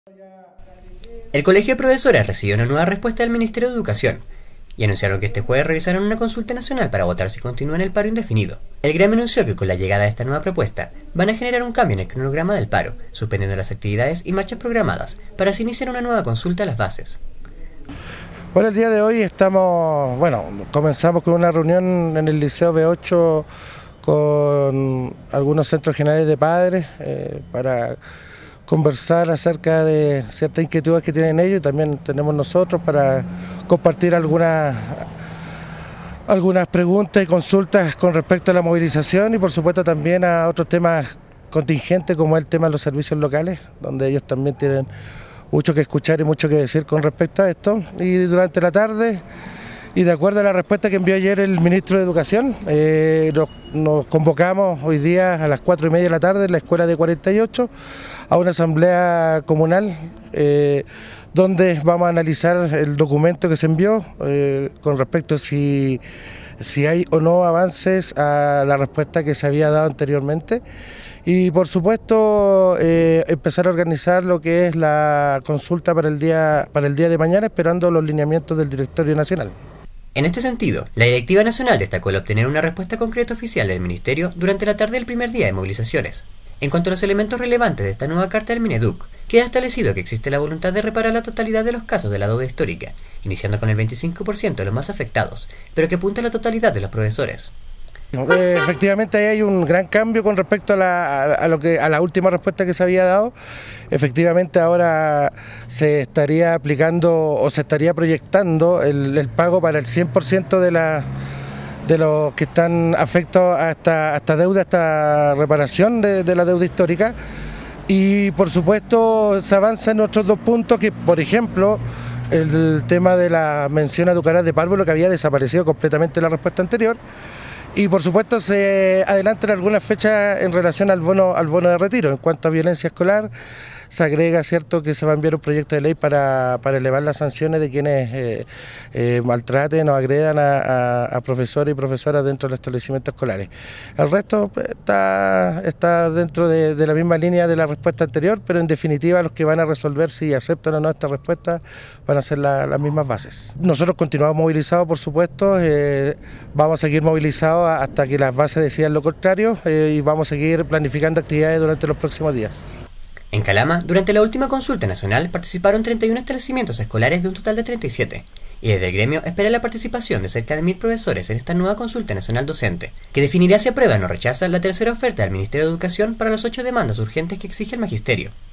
El Colegio de Profesores recibió una nueva respuesta del Ministerio de Educación y anunciaron que este jueves realizarán una consulta nacional para votar si continúan el paro indefinido. El gremio anunció que con la llegada de esta nueva propuesta van a generar un cambio en el cronograma del paro, suspendiendo las actividades y marchas programadas para así iniciar una nueva consulta a las bases. Bueno, el día de hoy comenzamos con una reunión en el Liceo B8 con algunos centros generales de padres para conversar acerca de ciertas inquietudes que tienen ellos y también tenemos nosotros para compartir algunas preguntas y consultas con respecto a la movilización y por supuesto también a otros temas contingentes como el tema de los servicios locales, donde ellos también tienen mucho que escuchar y mucho que decir con respecto a esto. Y durante la tarde, y de acuerdo a la respuesta que envió ayer el ministro de Educación, nos convocamos hoy día a las 4:30 de la tarde en la escuela de 48 a una asamblea comunal donde vamos a analizar el documento que se envió con respecto a si hay o no avances a la respuesta que se había dado anteriormente. Y por supuesto empezar a organizar lo que es la consulta para el día de mañana, esperando los lineamientos del Directorio Nacional. En este sentido, la Directiva Nacional destacó el obtener una respuesta concreta oficial del Ministerio durante la tarde del primer día de movilizaciones. En cuanto a los elementos relevantes de esta nueva carta del Mineduc, queda establecido que existe la voluntad de reparar la totalidad de los casos de la deuda histórica, iniciando con el 25% de los más afectados, pero que apunta a la totalidad de los profesores. Efectivamente ahí hay un gran cambio con respecto a la última respuesta que se había dado. Efectivamente ahora se estaría aplicando o se estaría proyectando el pago para el 100% de los que están afectos a esta deuda, a esta reparación de la deuda histórica. Y por supuesto se avanza en otros dos puntos que, por ejemplo, el tema de la mención a Tucaraz de párvulo, que había desaparecido completamente en la respuesta anterior. Y por supuesto se adelantan algunas fechas en relación al bono de retiro. En cuanto a violencia escolar, se agrega, cierto, que se va a enviar un proyecto de ley para elevar las sanciones de quienes maltraten o agredan a profesores y profesoras dentro de los establecimientos escolares. El resto está dentro de la misma línea de la respuesta anterior, pero en definitiva los que van a resolver si aceptan o no esta respuesta van a ser las mismas bases. Nosotros continuamos movilizados, por supuesto, vamos a seguir movilizados hasta que las bases decidan lo contrario y vamos a seguir planificando actividades durante los próximos días. En Calama, durante la última consulta nacional participaron 31 establecimientos escolares de un total de 37, y desde el gremio espera la participación de cerca de 1000 profesores en esta nueva consulta nacional docente, que definirá si aprueba o no rechaza la tercera oferta del Ministerio de Educación para las 8 demandas urgentes que exige el Magisterio.